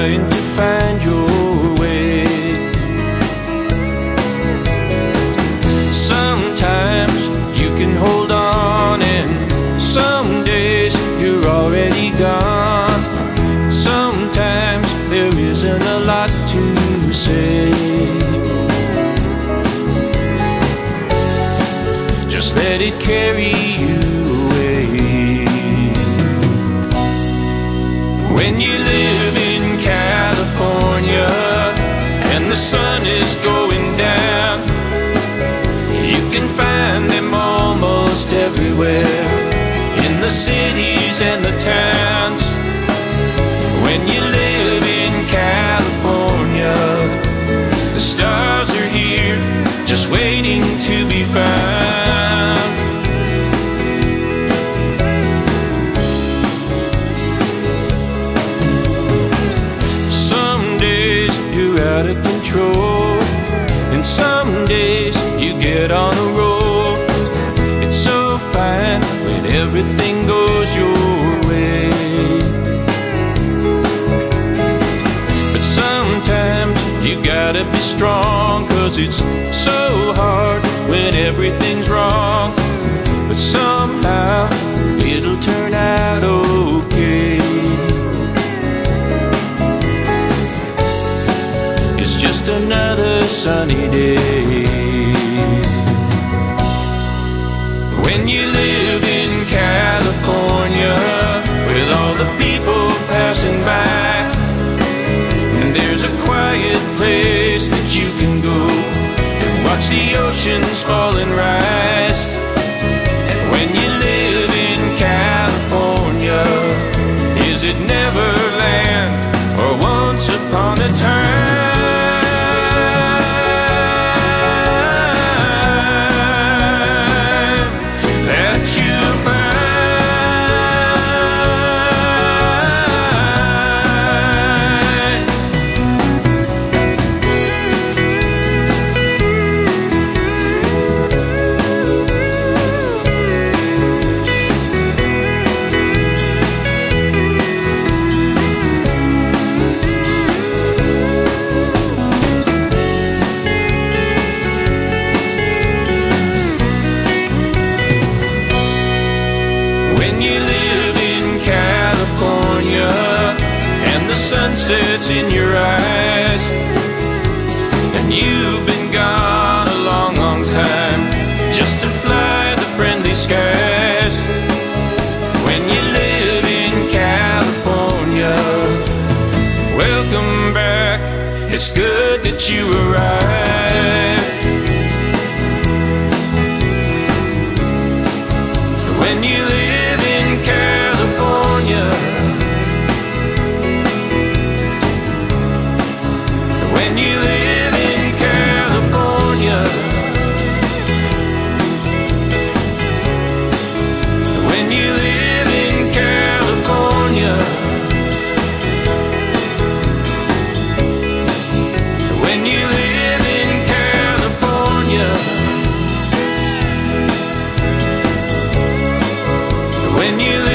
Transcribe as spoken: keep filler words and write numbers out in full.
trying to find your way. Sometimes you can hold on, and some days you're already gone. Sometimes there isn't a lot to say. Just let it carry you away. When you live in California and the sun is going down, you can find them almost everywhere, in the cities and the towns. When you live in California, the stars are here, just waiting to be found. Some days you're out of control, and some days you get on a roll. It's so fine when everything goes your way. But sometimes you gotta be strong, 'cause it's so hard when everything's wrong. But somehow it'll turn out okay. It's just another sunny day. When you live in California, with all the people passing by, and there's a quiet place that you can go and watch the oceans fall and rise. And when you live in California, is it Neverland or once upon a time? Sunsets in your eyes, and you've been gone a long, long time, just to fly the friendly skies. When you live in California, welcome back, it's good that you arrived. When you live in California, when you live in California, when you live in California, when you live in California, when you